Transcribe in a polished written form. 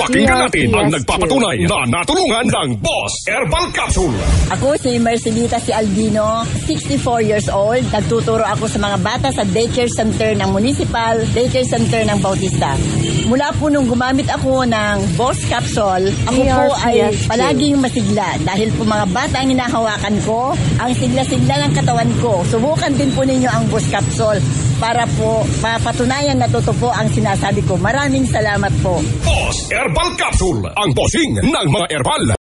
Pakinggan natin ang nagpapatunay na natulungan ng Boss Herbal Capsule. Ako si Mercelita si Albino, 64 years old. Nagtuturo ako sa mga bata sa daycare center ng Municipal Daycare Center ng Bautista. Mula po nung gumamit ako ng Boss Capsule, ako po ay palaging masigla. Dahil po mga bata ang hinahawakan ko, ang sigla-sigla ng katawan ko. Subukan din po ninyo ang Boss Capsule para po mapatunayan na totoo po ang sinasabi ko. Maraming salamat po. Boss Herbal Capsule, ang bossing ng mga herbal.